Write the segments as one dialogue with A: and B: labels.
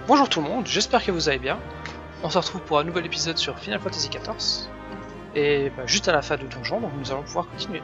A: Bonjour tout le monde, j'espère que vous allez bien. On se retrouve pour un nouvel épisode sur Final Fantasy XIV. Et juste à la fin du donjon, donc nous allons pouvoir continuer.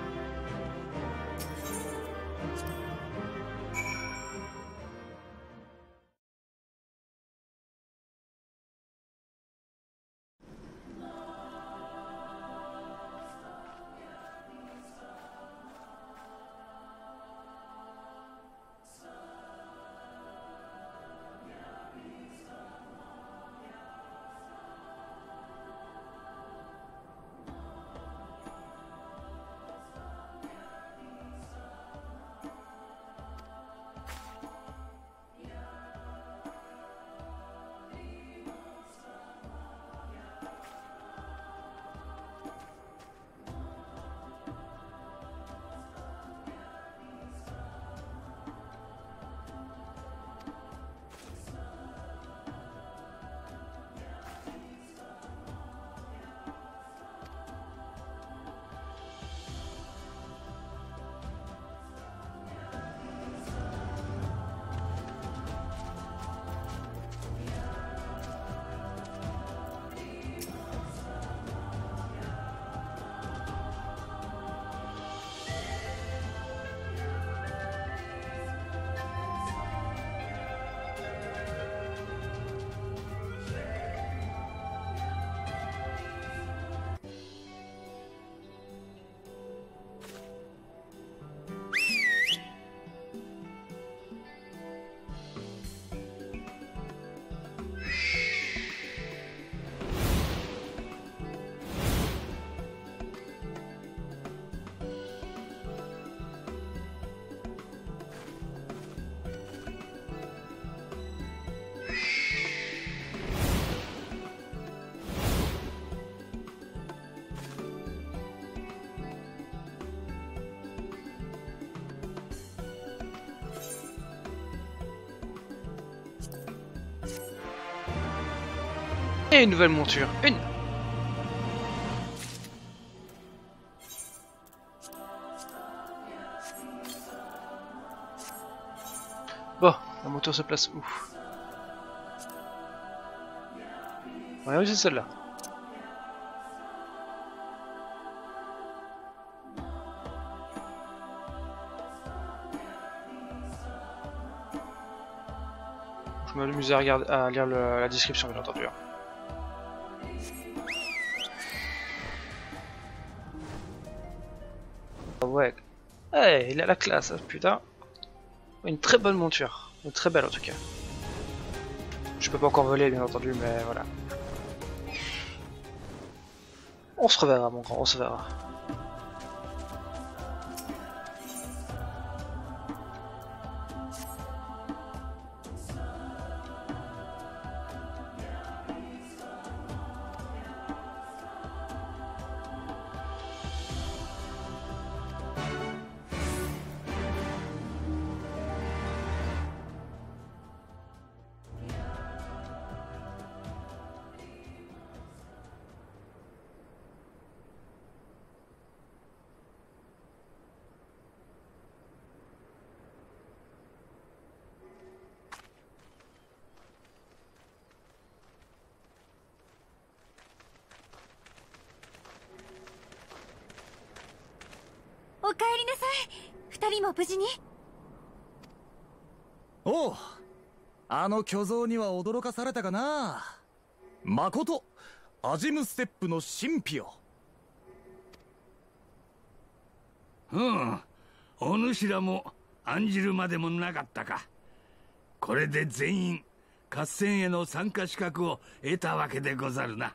A: Et une nouvelle monture, une. Bon, la moto se place où? Ouais, oui, c'est celle-là. Je m'amuse à regarder, à lire la description, bien entendu. Ouais. Hey, il a la classe, putain. Une très bonne monture. Une très belle en tout cas. Je peux pas encore voler, bien entendu, mais voilà. On se reverra, mon grand, on se verra.
B: おかえりなさい。二人も無事に。
C: おう、あの巨像には驚かされたかな。まことアジムステップの神秘よ。
D: お主らも案じるまでもなかったか。これで全員合戦への参加資格を得たわけでござるな。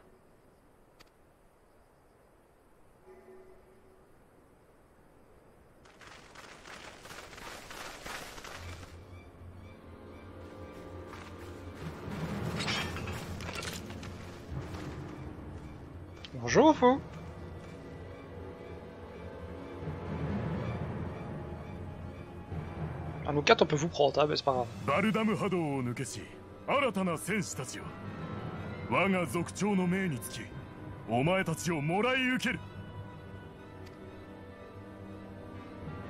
A: Bonjour, vous. À nous quatre, on peut vous prendre, hein, mais c'est pas grave.
E: バルダム波動を抜けし新たな戦士たちよ、我が族長の命につきお前たちをもらい受ける。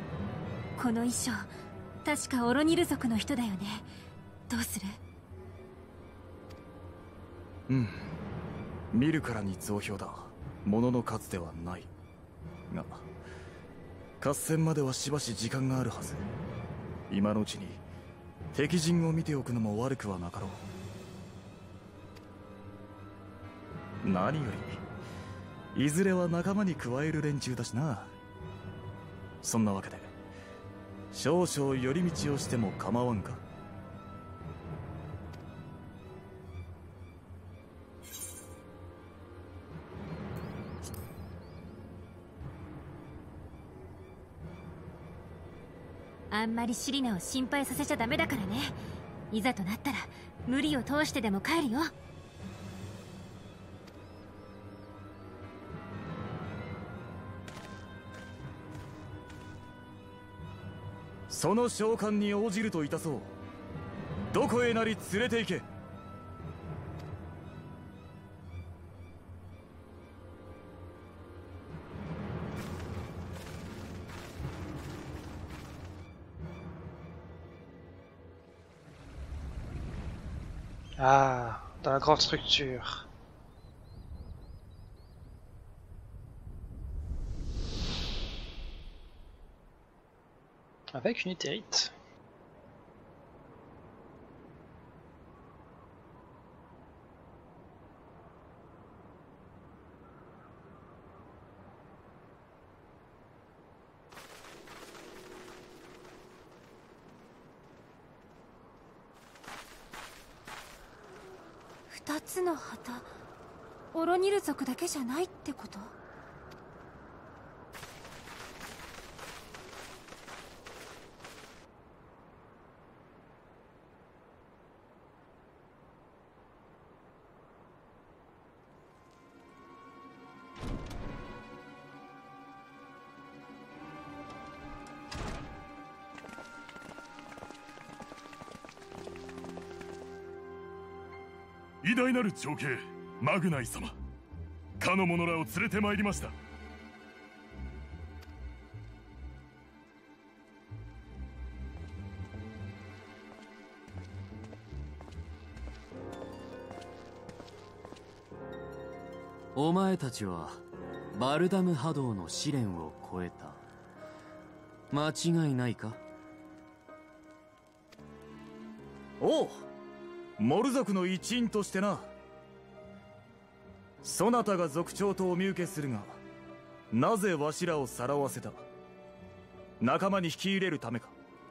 B: この衣装、確かオロニル族の人だよね。どうする？
C: うん、見るからに増票だ。物の数ではないが、合戦まではしばし時間があるはず。今のうちに敵陣を見ておくのも悪くはなかろう。何よりいずれは仲間に加える連中だしな。そんなわけで少々寄り道をしても構わんか。
B: あんまりシリナを心配させちゃダメだからね。いざとなったら無理を通してでも帰るよ。
C: その召喚に応じるといたそう。どこへなり連れて行け。
A: Ah, dans la grande structure. Avec une éthérite. «
B: 2つの旗、オロニル族だけじゃないってこと？
E: 偉大なる長兄マグナイ様、かの者らを連れてまいりました。
F: お前たちはバルダム波動の試練を超えた。間違いないか？
C: おう、モル族の一員としてな。そなたが族長とお見受けするが、なぜわしらをさらわせた？仲間に引き入れるためか？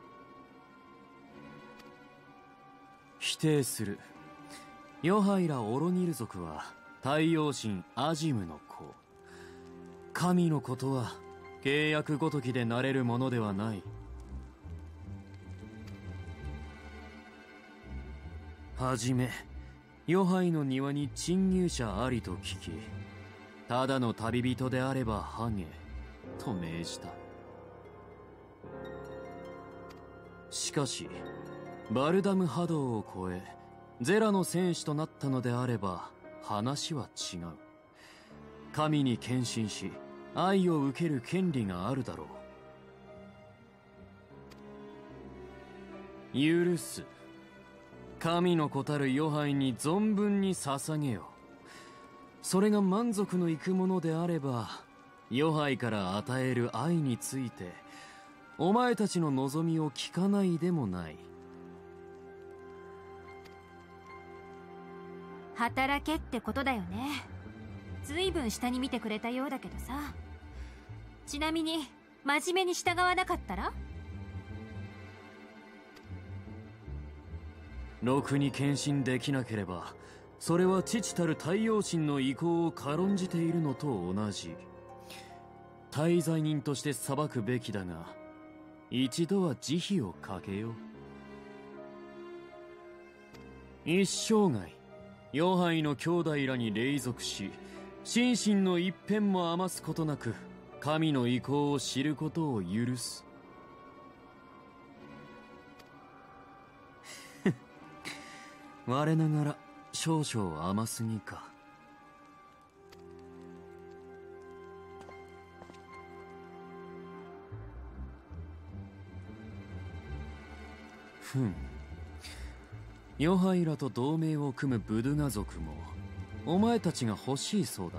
F: 否定する。ヨハイラ・オロニル族は太陽神アジムの子。神のことは契約ごときでなれるものではない。はじめ、ヨハイの庭に侵入者ありと聞き、ただの旅人であればハゲと命じた。しかしバルダム波動を超えゼラの戦士となったのであれば話は違う。神に献身し愛を受ける権利があるだろう。許す。神の子たるヨハイに存分に捧げよ。それが満足のいくものであれば、ヨハイから与える愛についてお前たちの望みを聞かないでもない。
B: 働けってことだよね。ずいぶん下に見てくれたようだけどさ。ちなみに真面目に従わなかったら？
F: ろくに献身できなければ、それは父たる太陽神の意向を軽んじているのと同じ。大罪人として裁くべきだが、一度は慈悲をかけよう。一生涯ヨハイの兄弟らに隷属し、心身の一片も余すことなく神の意向を知ることを許す。我ながら少々甘すぎか。ヨハイらと同盟を組むブドゥガ族もお前たちが欲しいそうだ。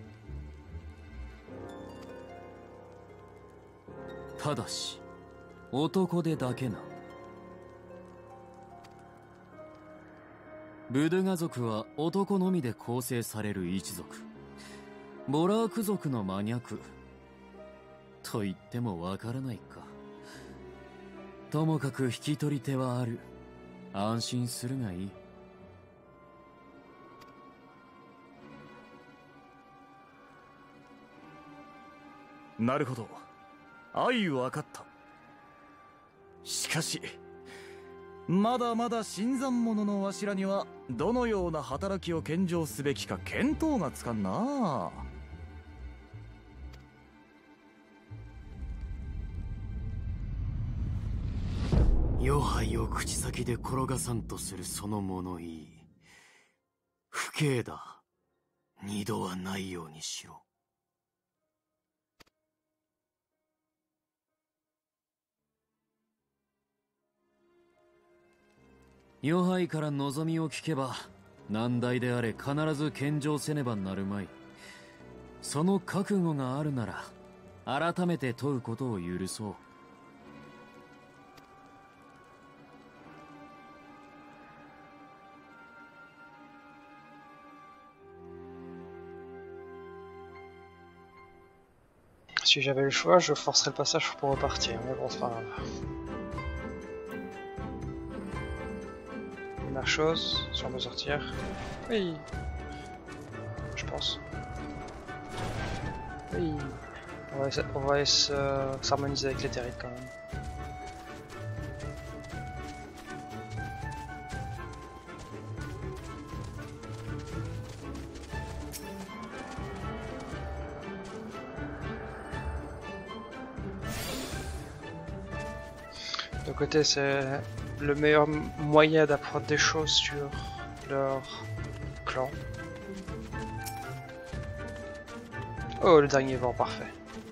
F: ただし男でだけな。ブドゥガ族は男のみで構成される一族。ボラーク族の真逆と言ってもわからないか。ともかく引き取り手はある。安心するがいい。
C: なるほど。相分かった。しかしまだまだ新参者のわしらにはどのような働きを献上すべきか見当がつかんな。
F: 余杯を口先で転がさんとするその物言い、不敬だ。二度はないようにしろ。余杯から望みを聞けば難題であれ必ず献上せねばなるまい。その覚悟があるなら改めて問うことを許そう。
A: Si j'avais le choix, je forcerais le passage pour repartir, mais bon, c'est pas grave. Première chose, si on veut sortir. Oui. Je pense. Oui. On va s'harmoniser avec les terribles quand même. De côté, c'est le meilleur moyen d'apprendre des choses sur leur clan. Oh, le dernier vent, parfait.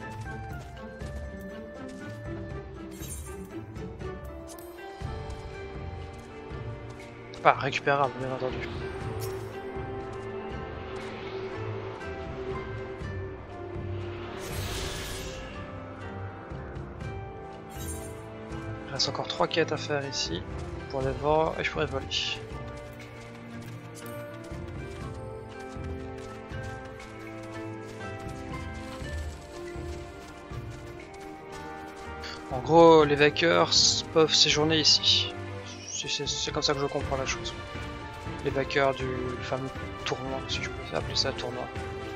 A: Pas récupérable, bien entendu. Il reste encore 3 quêtes à faire ici pour les vents et je pourrais voler. En gros, les vainqueurs peuvent séjourner ici. C'est comme ça que je comprends la chose. Les vainqueurs du fameux tournoi, si je peux appeler ça tournoi.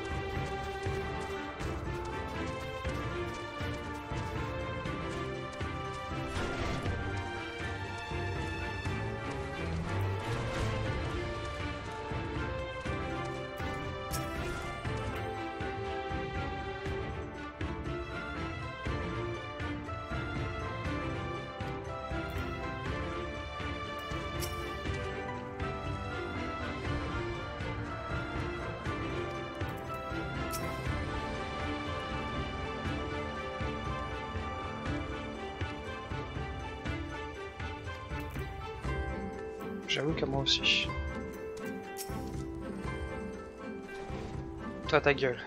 A: J'avoue qu'à moi aussi. Toi ta gueule.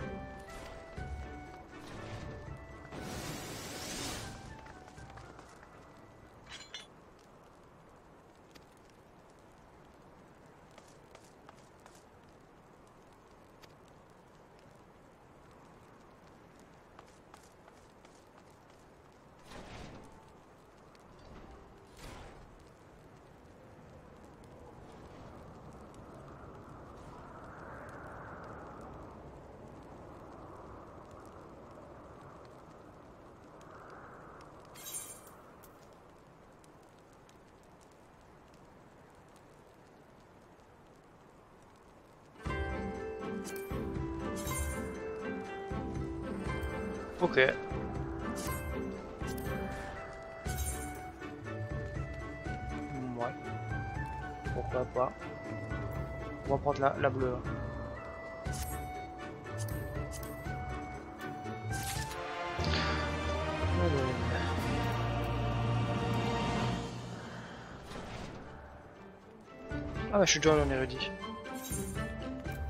A: Ok. Ouais. Pourquoi pas. On va prendre la bleue. Ah bah je suis déjà en érudit.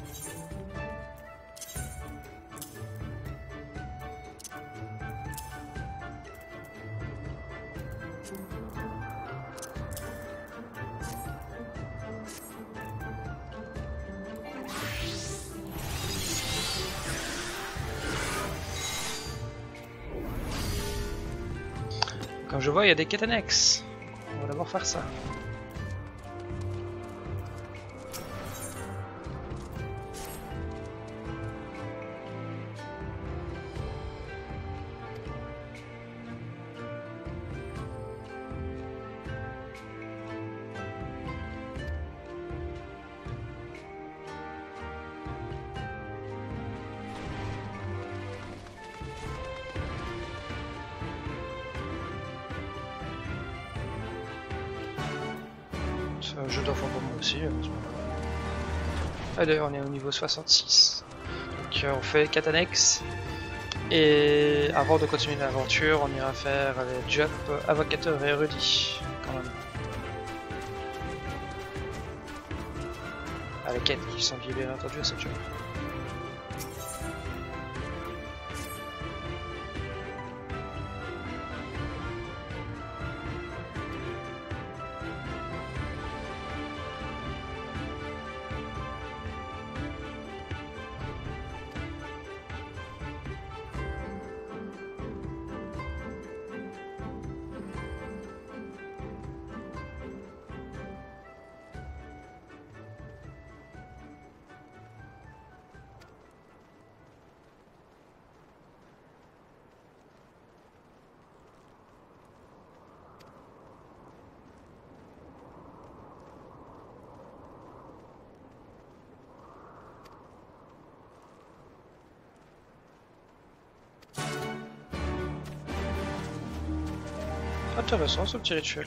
A: Comme je vois, il y a des quêtes annexes. On va d'abord faire ça. C'est un jeu d'enfant pour moi aussi. Ah, d'ailleurs, on est au niveau 66. Donc, on fait 4 annexes. Et avant de continuer l'aventure, on ira faire les jobs avocateur et érudit. Quand même. À les quêtes qui sont liées bien entendu à cette job. Intéressant ce petit rituel.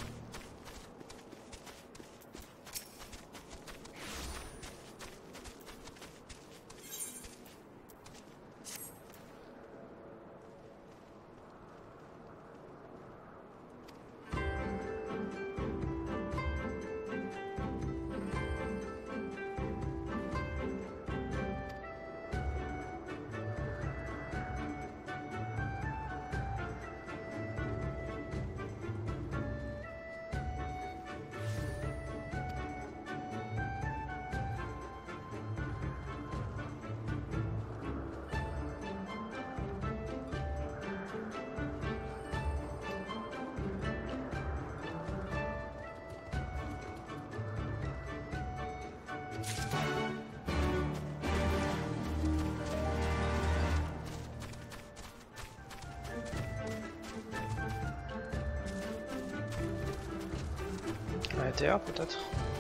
A: À l'intérieur peut-être.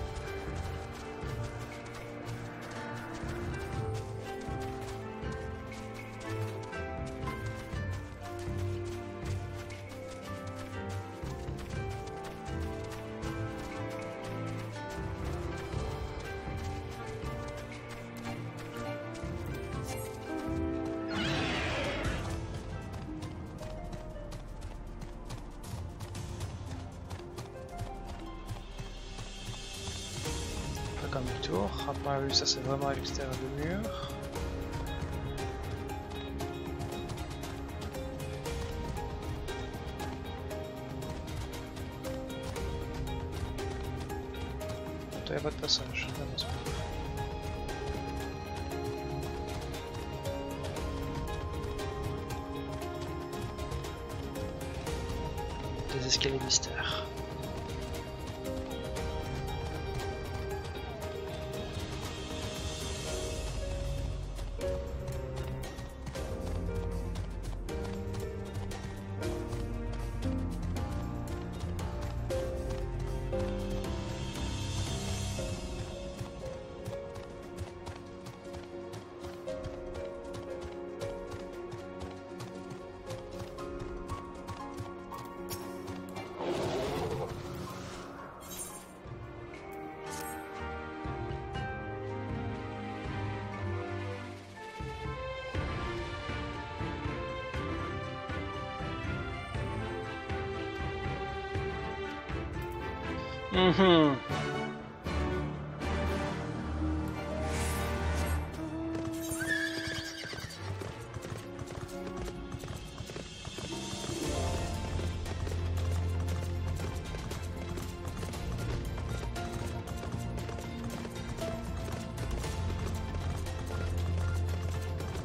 A: Comme le tour. Après, ça c'est vraiment à l'extérieur du mur. Il n'y a pas de passage. Des escaliers mystères.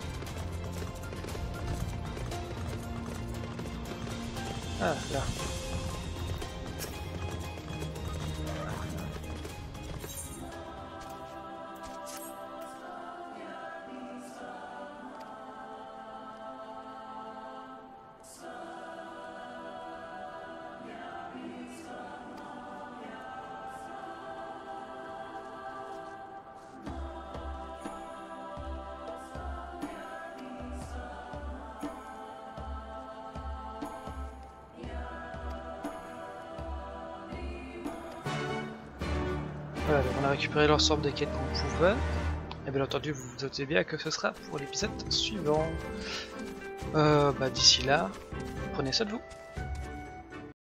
A: Ah, là. Voilà, donc on a récupéré l'ensemble des quêtes qu'on pouvait. Et bien entendu, vous vous doutez bien que ce sera pour l'épisode suivant. D'ici là, prenez soin de vous.